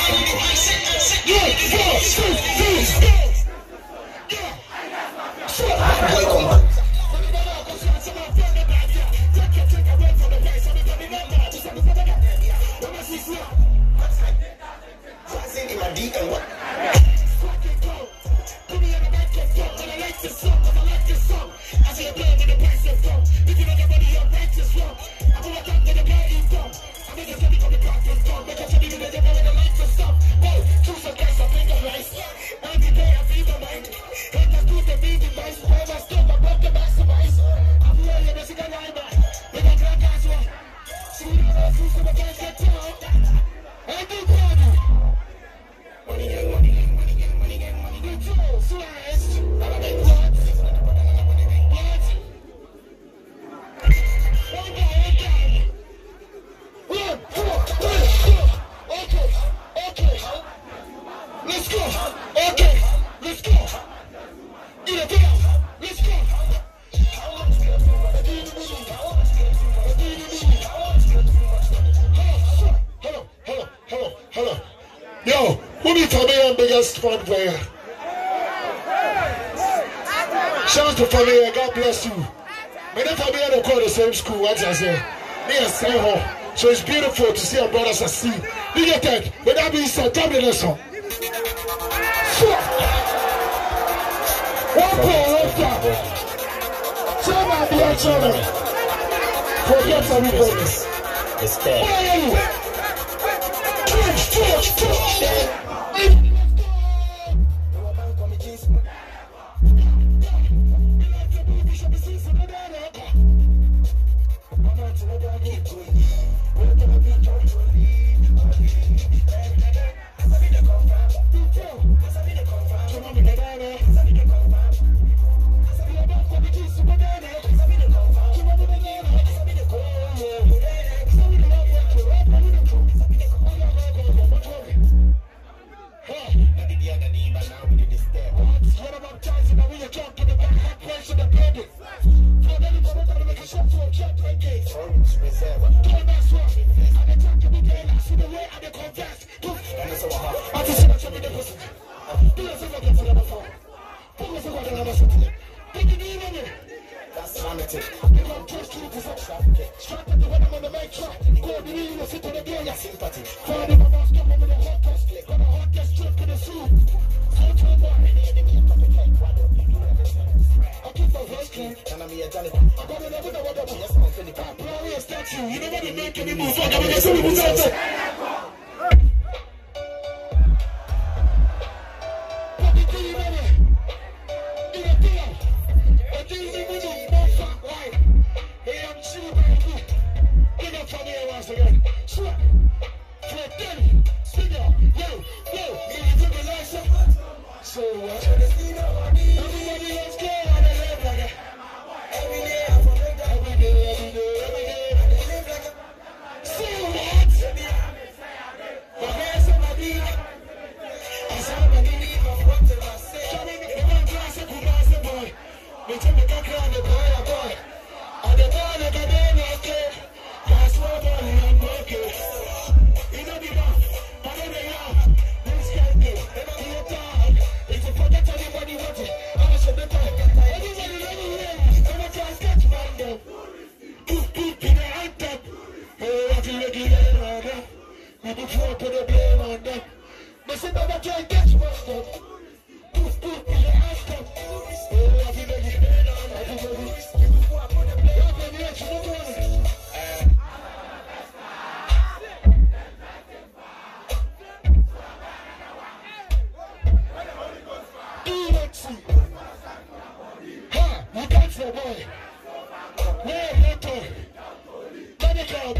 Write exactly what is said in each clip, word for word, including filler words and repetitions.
Fun player. Shout out to Fameye, God bless you. But if Fameye don't call the same school, what I say, they are same home. So it's beautiful to see our brothers succeed. You get that? But that being said, drop the next song. One more, one more. Tell my dear children, forget everybody. It's fair. Medikal,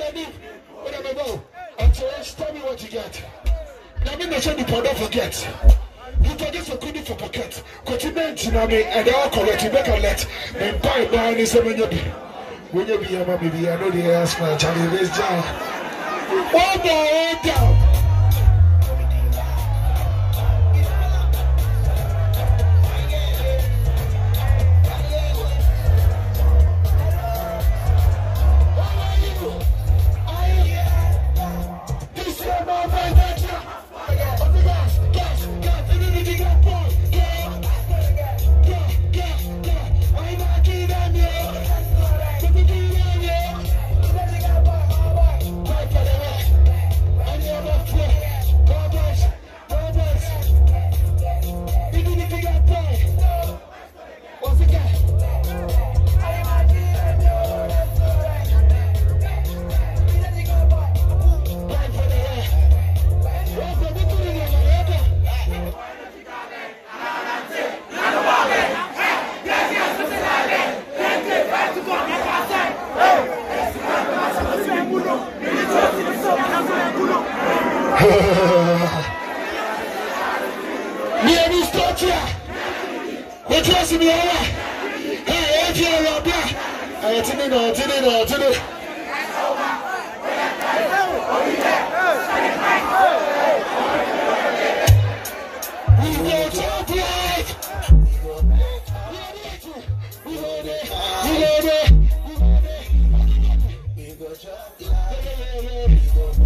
whatever go. Until tell me what you get. Now me not sure the don't forget. You forget for good for pocket. Continent, you know me, and they all correct. You make a let. And buy down is when you be. When you be a mommy, I know the ass man, Charlie, this down. One more, down. This is my Me and you start here. What you see me over? Hey, if you're a black, I didn't know, didn't know, didn't know. We go top life. We go there. We go there. We go top life.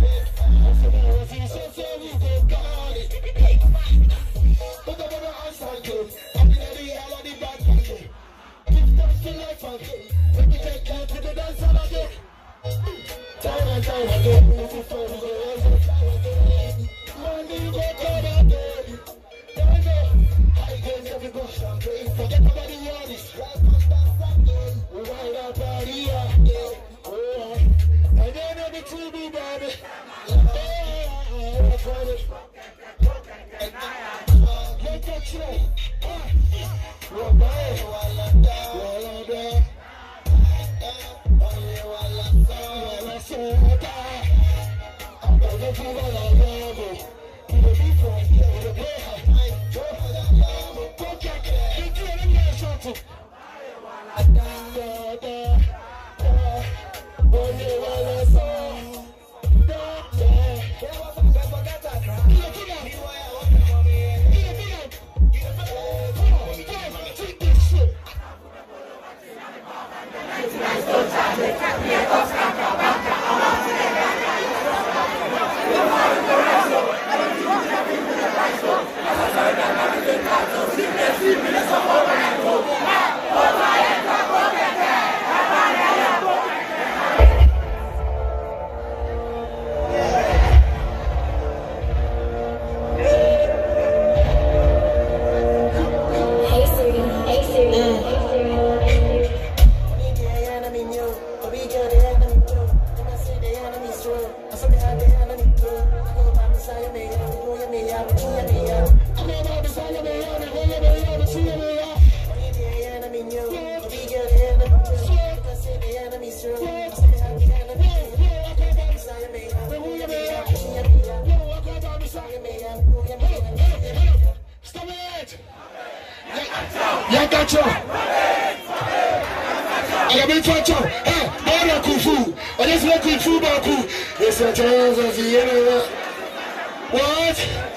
What?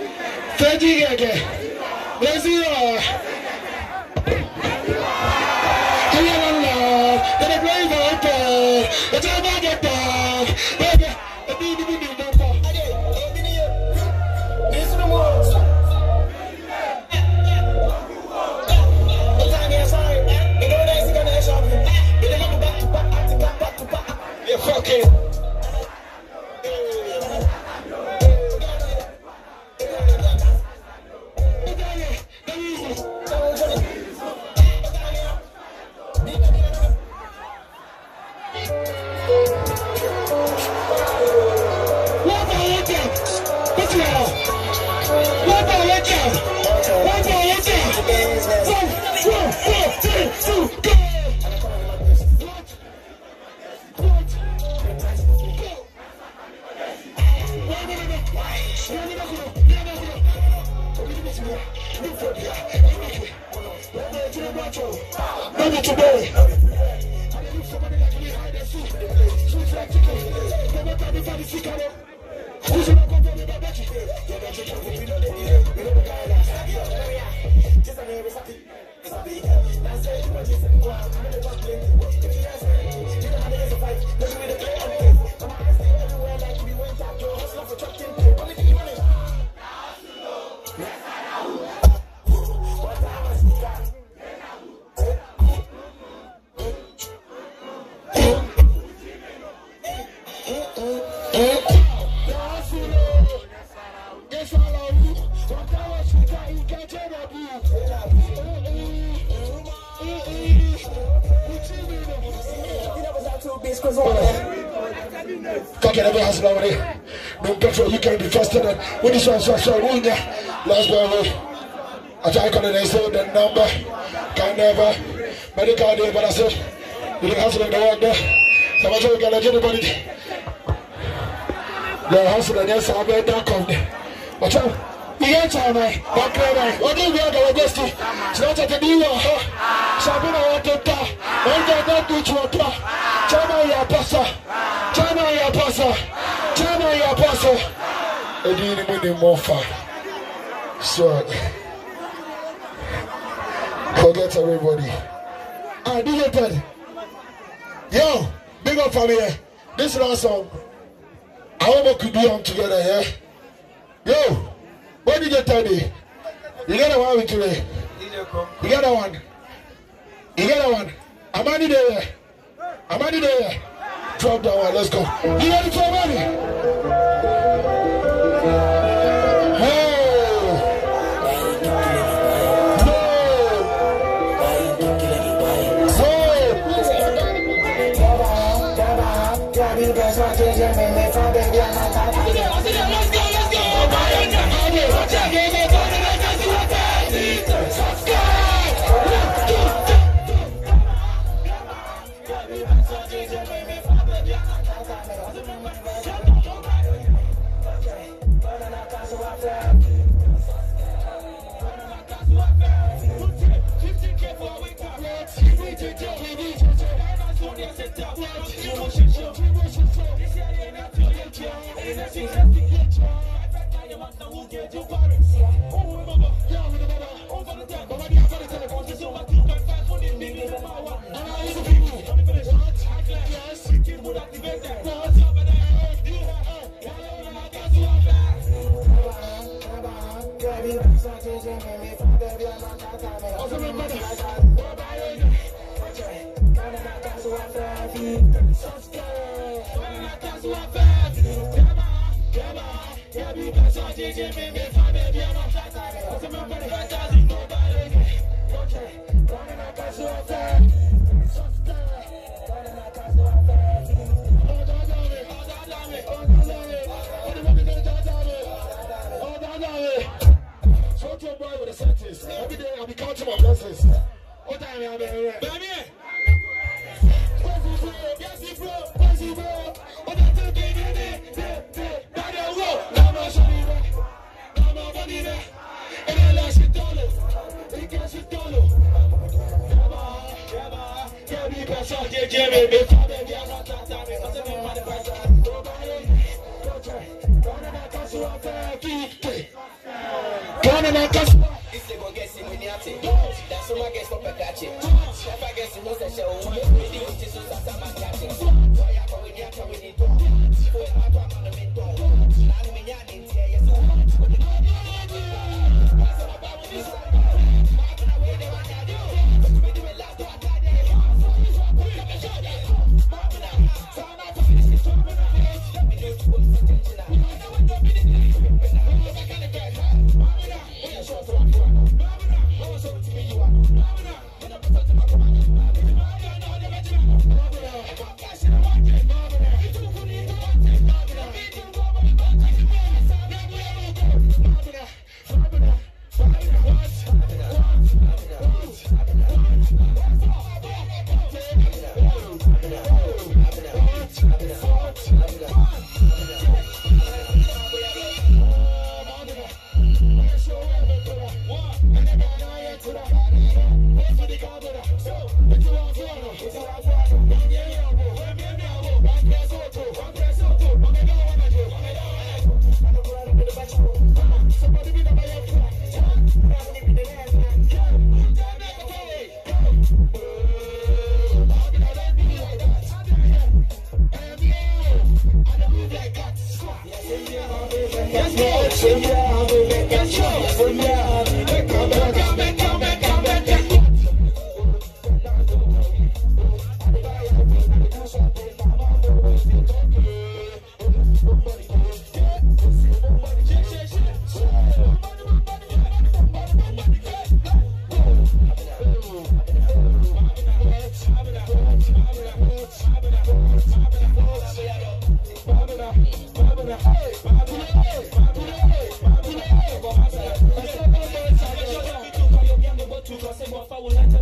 Thank you again. Let's see. Can't get every house already. No petrol, you can't be faster than when this one's so long. Last one, I try to call it, they say the number. Can't never. Medikal day, but I said, you can hustle in the work there. So I'm sure we got anybody. The hospital there's a bed dark of there. Watch out. You get time, man. Back there, man. What do you want to go? So that's what you want, huh? Sabina want to talk. When they don't do to talk. Chama your pastor. Chama your pastor. Chama your pastor. I didn't need the more fun. So forget everybody. Ah, D J Ted. Yo, big up Fameye. This last song. I hope we could be on together, yeah? Yo, what did you tell me? You got a one with today. You got a one. You got a one. Armani there. Armani there. Drop that one. Let's go. You ready for Armani? Every day I'll be counting my blessings. What time are you here?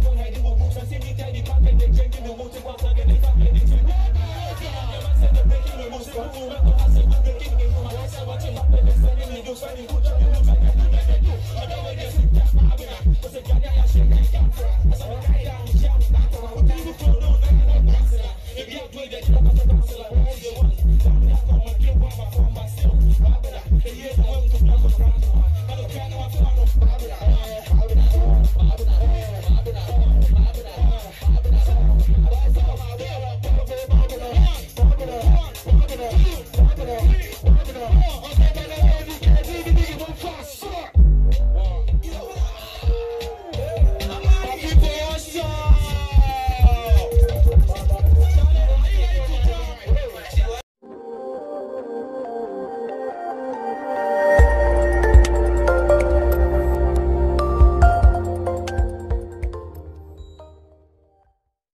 Making Yeah.